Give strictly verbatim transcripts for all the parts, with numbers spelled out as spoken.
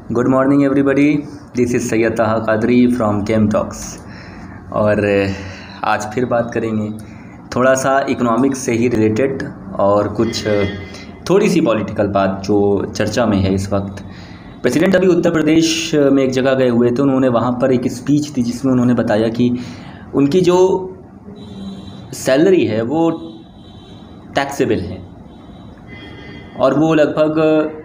Good morning everybody, this is Syed Taha Qadri from came talks. और आज फिर बात करेंगे थोड़ा सा इकोनॉमिक्स से ही रिलेटेड और कुछ थोड़ी सी पॉलिटिकल बात जो चर्चा में है इस वक्त। प्रेसिडेंट अभी उत्तर प्रदेश में एक जगह गए हुए थे, उन्होंने वहाँ पर एक स्पीच दी जिसमें उन्होंने बताया कि उनकी जो सैलरी है वो टैक्सेबल है और वो लगभग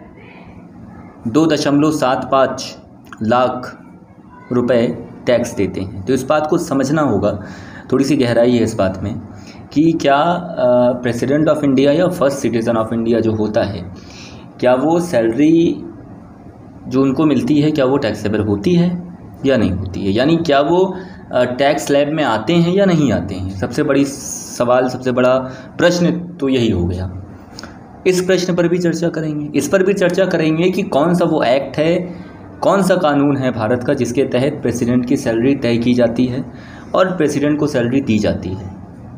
दो दशमलव सात पाँच लाख रुपए टैक्स देते हैं। तो इस बात को समझना होगा, थोड़ी सी गहराई है इस बात में कि क्या प्रेसिडेंट ऑफ इंडिया या फर्स्ट सिटीज़न ऑफ इंडिया जो होता है, क्या वो सैलरी जो उनको मिलती है क्या वो टैक्सेबल होती है या नहीं होती है, यानी क्या वो टैक्स स्लैब में आते हैं या नहीं आते हैं। सबसे बड़ी सवाल, सबसे बड़ा प्रश्न तो यही हो गया। इस प्रश्न पर भी चर्चा करेंगे। इस पर भी चर्चा करेंगे कि कौन सा वो एक्ट है, कौन सा कानून है भारत का जिसके तहत प्रेसिडेंट की सैलरी तय की जाती है और प्रेसिडेंट को सैलरी दी जाती है।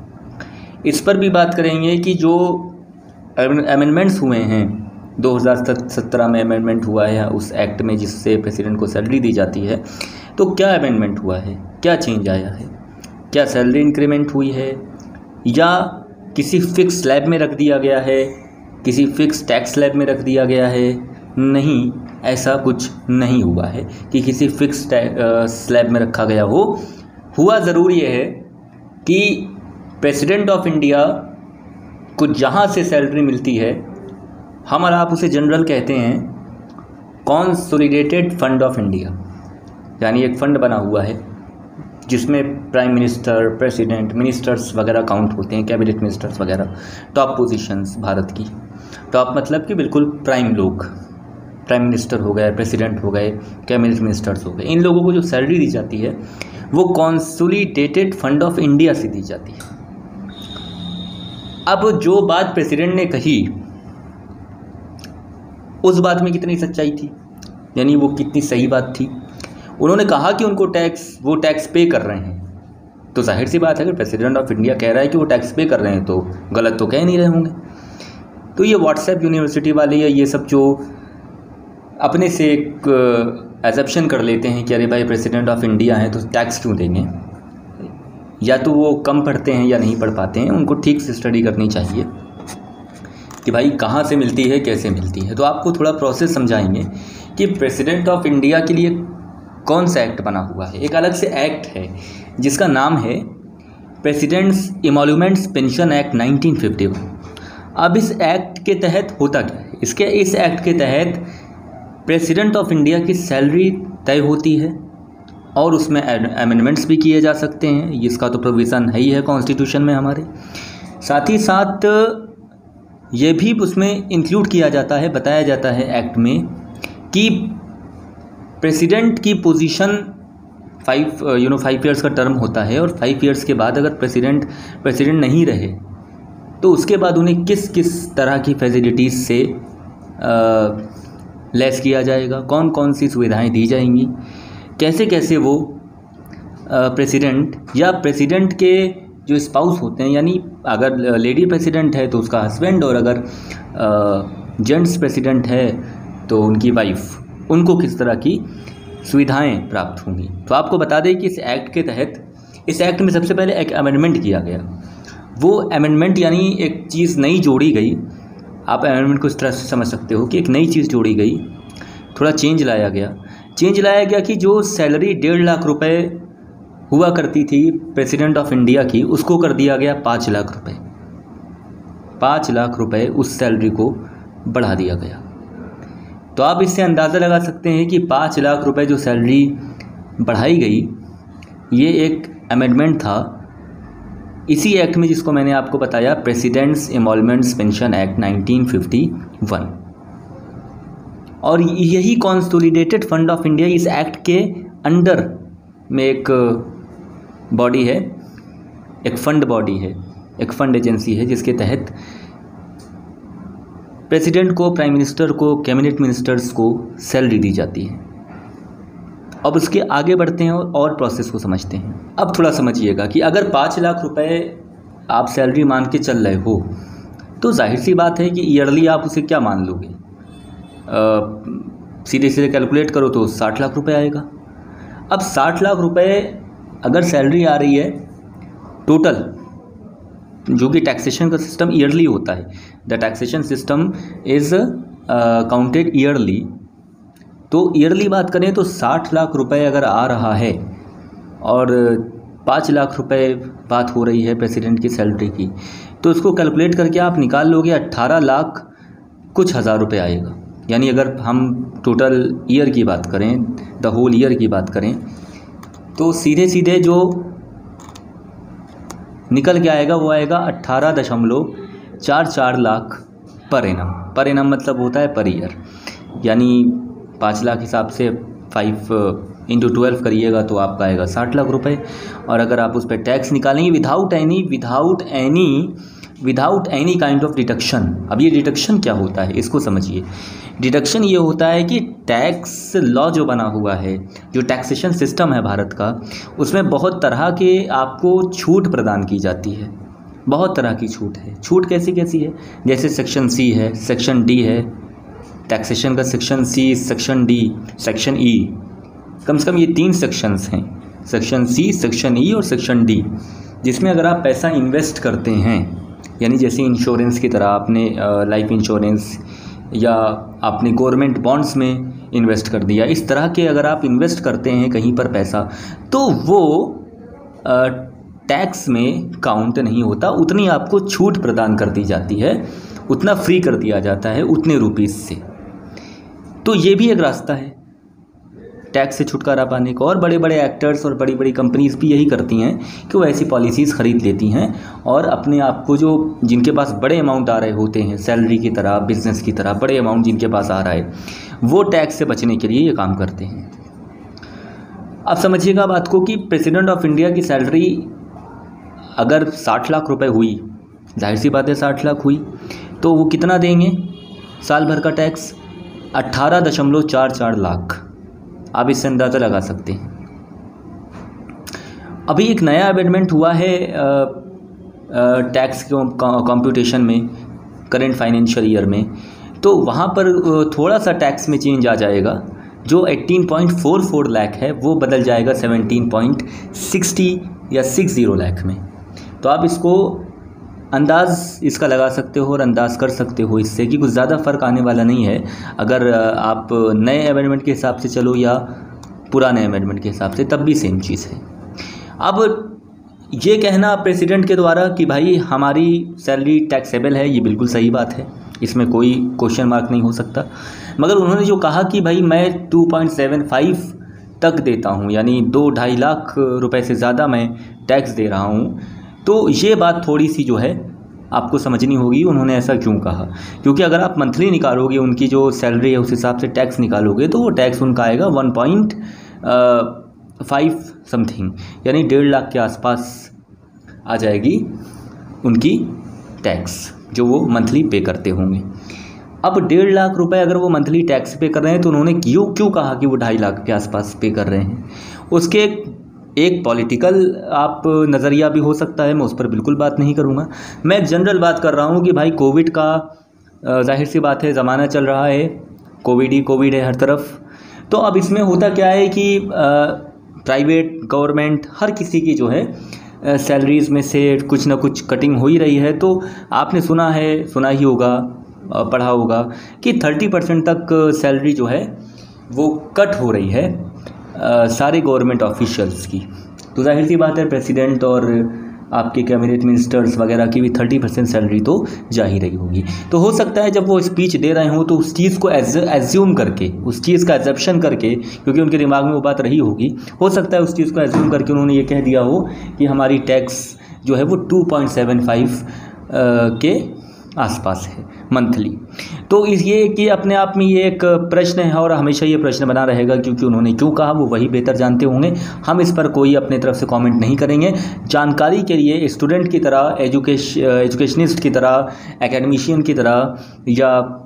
इस पर भी बात करेंगे कि जो अमेंडमेंट्स हुए हैं, दो हज़ार सत्रह में अमेंडमेंट हुआ है उस एक्ट में जिससे प्रेसिडेंट को सैलरी दी जाती है, तो क्या अमेंडमेंट हुआ है, क्या चेंज आया है, क्या सैलरी इंक्रीमेंट हुई है या किसी फिक्स स्लैब में रख दिया गया है, किसी फिक्स टैक्स स्लैब में रख दिया गया है। नहीं, ऐसा कुछ नहीं हुआ है कि किसी फिक्स स्लैब में रखा गया हो। हुआ ज़रूर ये है कि प्रेसिडेंट ऑफ इंडिया को जहाँ से सैलरी मिलती है, हम और आप उसे जनरल कहते हैं कंसोलिडेटेड फंड ऑफ इंडिया, यानी एक फ़ंड बना हुआ है जिसमें प्राइम मिनिस्टर, प्रेसिडेंट, मिनिस्टर्स वगैरह काउंट होते हैं, कैबिनेट मिनिस्टर्स वगैरह, टॉप पोजीशंस भारत की। टॉप मतलब कि बिल्कुल प्राइम लोग, प्राइम मिनिस्टर हो गए, प्रेसिडेंट हो गए, कैबिनेट मिनिस्टर्स हो गए। इन लोगों को जो सैलरी दी जाती है वो कंसोलिडेटेड फंड ऑफ इंडिया से दी जाती है। अब जो बात प्रेसिडेंट ने कही उस बात में कितनी सच्चाई थी, यानी वो कितनी सही बात थी। उन्होंने कहा कि उनको टैक्स वो टैक्स पे कर रहे हैं, तो जाहिर सी बात है कि प्रेसिडेंट ऑफ इंडिया कह रहा है कि वो टैक्स पे कर रहे हैं तो गलत तो कह नहीं रहे होंगे। तो ये व्हाट्सएप यूनिवर्सिटी वाले या ये सब जो अपने से एक एजप्शन कर लेते हैं कि अरे भाई प्रेसिडेंट ऑफ इंडिया हैं तो टैक्स क्यों देंगे, या तो वो कम पढ़ते हैं या नहीं पढ़ पाते हैं। उनको ठीक से स्टडी करनी चाहिए कि भाई कहाँ से मिलती है, कैसे मिलती है। तो आपको थोड़ा प्रोसेस समझाएंगे कि प्रेसिडेंट ऑफ इंडिया के लिए कौन सा एक्ट बना हुआ है। एक अलग से एक्ट है जिसका नाम है president's emoluments pension act nineteen fifty one. अब इस एक्ट के तहत होता क्या है, इसके इस एक्ट के तहत प्रेसिडेंट ऑफ इंडिया की सैलरी तय होती है और उसमें अमेंडमेंट्स भी किए जा सकते हैं। इसका तो प्रोविज़न है ही है कॉन्स्टिट्यूशन में हमारे। साथ ही साथ ये भी उसमें इंक्लूड किया जाता है, बताया जाता है एक्ट में कि प्रेसिडेंट की position five you know five years का टर्म होता है और फाइव ईयर्स के बाद अगर प्रेसिडेंट प्रेसिडेंट नहीं रहे तो उसके बाद उन्हें किस किस तरह की फैसिलिटीज़ से लेस किया जाएगा, कौन कौन सी सुविधाएं दी जाएंगी, कैसे कैसे वो प्रेसिडेंट या प्रेसिडेंट के जो स्पाउस होते हैं, यानी अगर लेडी प्रेसिडेंट है तो उसका हस्बैंड और अगर जेंट्स प्रेसिडेंट है तो उनकी वाइफ, उनको किस तरह की सुविधाएं प्राप्त होंगी। तो आपको बता दें कि इस एक्ट के तहत, इस एक्ट में सबसे पहले एक अमेंडमेंट किया गया। वो अमेंडमेंट यानी एक चीज़ नई जोड़ी गई। आप अमेंडमेंट को इस तरह से समझ सकते हो कि एक नई चीज़ जोड़ी गई, थोड़ा चेंज लाया गया। चेंज लाया गया कि जो सैलरी डेढ़ लाख रुपए हुआ करती थी प्रेसिडेंट ऑफ इंडिया की, उसको कर दिया गया पाँच लाख रुपए। पाँच लाख रुपए उस सैलरी को बढ़ा दिया गया। तो आप इससे अंदाज़ा लगा सकते हैं कि पाँच लाख रुपए जो सैलरी बढ़ाई गई, ये एक अमेंडमेंट था इसी एक्ट में जिसको मैंने आपको बताया, president's emoluments pension act nineteen fifty one. और यही कंसोलिडेटेड फंड ऑफ इंडिया इस एक्ट के अंडर में एक बॉडी है, एक फंड बॉडी है, एक फंड एजेंसी है जिसके तहत प्रेसिडेंट को, प्राइम मिनिस्टर को, कैबिनेट मिनिस्टर्स को सैलरी दी जाती है। अब उसके आगे बढ़ते हैं और प्रोसेस को समझते हैं। अब थोड़ा समझिएगा कि अगर पाँच लाख रुपए आप सैलरी मान के चल रहे हो तो जाहिर सी बात है कि ईयरली आप उसे क्या मान लोगे, सीधे सीधे कैलकुलेट करो तो साठ लाख रुपए आएगा। अब साठ लाख रुपए अगर सैलरी आ रही है टोटल, जो कि टैक्सेशन का सिस्टम ईयरली होता है, the taxation system is counted yearly, तो ईयरली बात करें तो साठ लाख रुपए अगर आ रहा है और पाँच लाख रुपए बात हो रही है प्रेसिडेंट की सैलरी की, तो इसको कैलकुलेट करके आप निकाल लोगे अट्ठारह लाख कुछ हज़ार रुपए आएगा। यानी अगर हम टोटल ईयर की बात करें, द होल ईयर की बात करें, तो सीधे सीधे जो निकल के आएगा वो आएगा अट्ठारह दशमलव चार चार lakh per annum. Per annum मतलब होता है पर ईयर, यानी पाँच लाख हिसाब से फाइव इंटू ट्वेल्व करिएगा तो आपका आएगा साठ लाख रुपए। और अगर आप उस पर टैक्स निकालेंगे without any without any without any kind of deduction. अब ये डिडक्शन क्या होता है इसको समझिए। डिडक्शन ये होता है कि टैक्स लॉ जो बना हुआ है, जो टैक्सेशन सिस्टम है भारत का, उसमें बहुत तरह के आपको छूट प्रदान की जाती है, बहुत तरह की छूट है। छूट कैसी कैसी है, जैसे सेक्शन सी है, सेक्शन डी है, टैक्सेशन का section C, section D, section E, कम से कम ये तीन सेक्शंस हैं, सेक्शन सी, सेक्शन ई और सेक्शन डी, जिसमें अगर आप पैसा इन्वेस्ट करते हैं, यानी जैसे इंश्योरेंस की तरह आपने लाइफ इंश्योरेंस या आपने गवर्नमेंट बॉन्ड्स में इन्वेस्ट कर दिया, इस तरह के अगर आप इन्वेस्ट करते हैं कहीं पर पैसा, तो वो टैक्स में काउंट नहीं होता। उतनी आपको छूट प्रदान कर दी जाती है, उतना फ्री कर दिया जाता है उतने रुपीस से। तो ये भी एक रास्ता है टैक्स से छुटकारा पाने का। और बड़े बड़े एक्टर्स और बड़ी बड़ी कंपनीज भी यही करती हैं कि वो ऐसी पॉलिसीज़ ख़रीद लेती हैं और अपने आप को, जो जिनके पास बड़े अमाउंट आ रहे होते हैं सैलरी की तरह, बिजनेस की तरह बड़े अमाउंट जिनके पास आ रहा है, वो टैक्स से बचने के लिए ये काम करते हैं। अब समझिएगा बात को कि प्रेसिडेंट ऑफ इंडिया की सैलरी अगर साठ लाख रुपए हुई, जाहिर सी बात है साठ लाख हुई, तो वो कितना देंगे साल भर का टैक्स? अट्ठारह दशमलव चार चार लाख। आप इससे अंदाज़ा लगा सकते हैं। अभी एक नया अमेंडमेंट हुआ है टैक्स कंप्यूटेशन में करंट फाइनेंशियल ईयर में, तो वहाँ पर थोड़ा सा टैक्स में चेंज आ जाएगा। जो अठारह पॉइंट फोर फोर लाख है वो बदल जाएगा सत्रह पॉइंट सिक्स ज़ीरो या सिक्सटी लाख में। तो आप इसको अंदाज़ इसका लगा सकते हो और अंदाज़ कर सकते हो इससे कि कुछ ज़्यादा फ़र्क आने वाला नहीं है, अगर आप नए अमेंडमेंट के हिसाब से चलो या पुराने अमेंडमेंट के हिसाब से, तब भी सेम चीज़ है। अब ये कहना प्रेसिडेंट के द्वारा कि भाई हमारी सैलरी टैक्सेबल है, ये बिल्कुल सही बात है, इसमें कोई क्वेश्चन मार्क नहीं हो सकता। मगर उन्होंने जो कहा कि भाई मैं टू पॉइंट सेवन फाइव तक देता हूँ, यानी दो ढाई लाख रुपए से ज़्यादा मैं टैक्स दे रहा हूँ, तो ये बात थोड़ी सी जो है आपको समझनी होगी उन्होंने ऐसा क्यों कहा। क्योंकि अगर आप मंथली निकालोगे उनकी जो सैलरी है उस हिसाब से टैक्स निकालोगे, तो वो टैक्स उनका आएगा वन पॉइंट फाइव समथिंग, यानी डेढ़ लाख के आसपास आ जाएगी उनकी टैक्स जो वो मंथली पे करते होंगे। अब डेढ़ लाख रुपए अगर वो मंथली टैक्स पे कर रहे हैं, तो उन्होंने क्यों क्यों कहा कि वो ढाई लाख के आसपास पे कर रहे हैं? उसके एक पॉलिटिकल आप नज़रिया भी हो सकता है, मैं उस पर बिल्कुल बात नहीं करूँगा। मैं एक जनरल बात कर रहा हूँ कि भाई कोविड का जाहिर सी बात है ज़माना चल रहा है, कोविड ही कोविड है हर तरफ। तो अब इसमें होता क्या है कि प्राइवेट गवर्नमेंट हर किसी की जो है सैलरीज़ में से कुछ ना कुछ कटिंग हो ही रही है। तो आपने सुना है, सुना ही होगा, पढ़ा होगा कि थर्टी परसेंट तक सैलरी जो है वो कट हो रही है आ, सारे गवर्नमेंट ऑफिशियल्स की। तो जाहिर सी बात है प्रेसिडेंट और आपके कैबिनेट मिनिस्टर्स वगैरह की भी थर्टी परसेंट सैलरी तो जा ही रही होगी। तो हो सकता है जब वो स्पीच दे रहे हों तो उस चीज़ को एज्यूम करके, उस चीज़ का एग्जेप्शन करके, क्योंकि उनके दिमाग में वो बात रही होगी, हो सकता है उस चीज़ को एज्यूम करके उन्होंने ये कह दिया हो कि हमारी टैक्स जो है वो टू पॉइंट सेवन फाइव के आसपास है मंथली। तो इस ये कि अपने आप में ये एक प्रश्न है और हमेशा ये प्रश्न बना रहेगा, क्योंकि उन्होंने क्यों कहा वो वही बेहतर जानते होंगे। हम इस पर कोई अपने तरफ से कमेंट नहीं करेंगे। जानकारी के लिए स्टूडेंट की तरह, एजुकेश एजुकेशनिस्ट की तरह, एकेडमिशियन की तरह या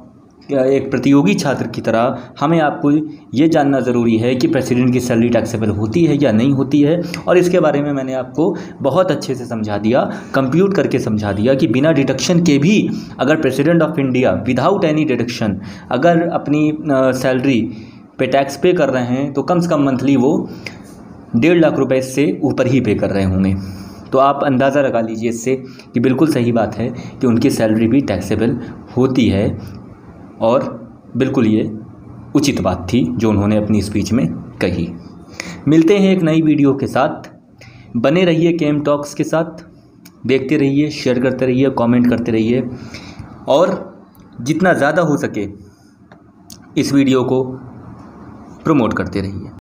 एक प्रतियोगी छात्र की तरह हमें आपको ये जानना ज़रूरी है कि प्रेसिडेंट की सैलरी टैक्सेबल होती है या नहीं होती है। और इसके बारे में मैंने आपको बहुत अच्छे से समझा दिया, कंप्यूट करके समझा दिया कि बिना डिडक्शन के भी अगर president of India without any deduction अगर अपनी सैलरी पे टैक्स पे कर रहे हैं तो कम से कम मंथली वो डेढ़ लाख रुपए से ऊपर ही पे कर रहे होंगे। तो आप अंदाज़ा लगा लीजिए इससे कि बिल्कुल सही बात है कि उनकी सैलरी भी टैक्सेबल होती है, और बिल्कुल ये उचित बात थी जो उन्होंने अपनी स्पीच में कही। मिलते हैं एक नई वीडियो के साथ, बने रहिए केएम टॉक्स के साथ, देखते रहिए, शेयर करते रहिए, कमेंट करते रहिए, और जितना ज़्यादा हो सके इस वीडियो को प्रमोट करते रहिए।